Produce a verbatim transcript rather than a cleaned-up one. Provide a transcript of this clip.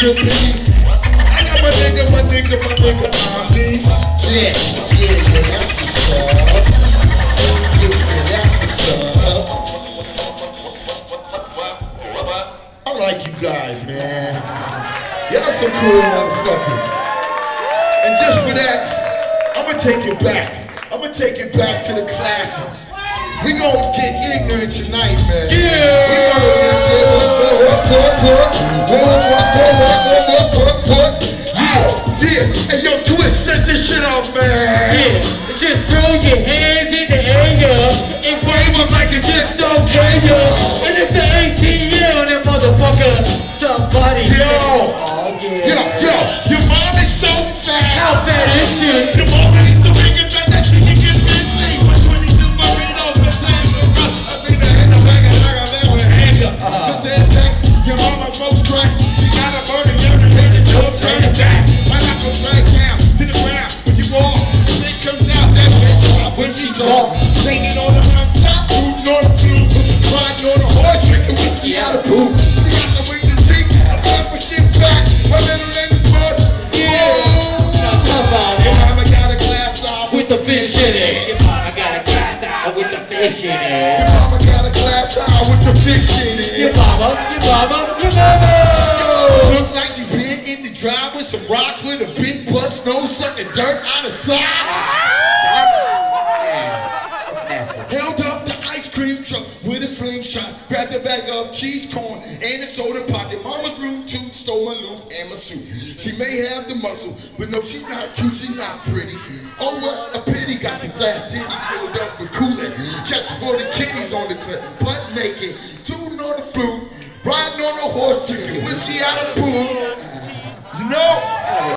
to be. I got my nigga, my nigga, my nigga, I'm me. Yeah, yeah, yeah, that's what's up. Yeah, yeah, that's what's up. I like you guys, man. Y'all some cool motherfuckers. And just for that, I'm gonna take it back. I'm gonna take it back to the classics. We gonna get ignorant tonight, man. Yeah. We gonna get what, what, what, what, what, yeah, yeah. Hey, yo, Twist, set this shit up, man. Yeah. Just throw your hands in the air and wave them like it just don't care. And if the eighteen year on that motherfucker, somebody. Yo. Oh yeah. Yo, yo. Your mom is so fat. How fat is she? Your mom is so big and fat that she can get busy. But twenty-two burritos, the time to run. I see the hand of bag and like I never hang up. Cause in fact, your mama most crack. She got a burning every day to go turn it back. My knuckles right down to the ground. When you walk, the thing comes out that bitch. When she talk, singing on the mountain top, rooting on the flute, riding on the horse, drinking whiskey out of poop. She got the wing to see, I'm up for shit back. My little name is Bud. Your mama got a glass eye with the fish in it. Your mama got a glass eye with the fish in it. Your mama got a glass eye with the fish in it. Your mama, your mama, your mama. Your mama look like she been in the drive with some rocks with a big bust nose sucking dirt out of socks. Held up the ice cream truck with a slingshot. Grabbed a bag of cheese corn and a soda pop. Your mama grew too, stole my loop and my suit. She may have the muscle, but no, she's not cute, she's not pretty. Oh, what a pity, got the glass titty filled up with Kool-Aid. Just for the kiddies on the clip, butt naked, tooting on the flute, riding on a horse, drinking whiskey out of pool.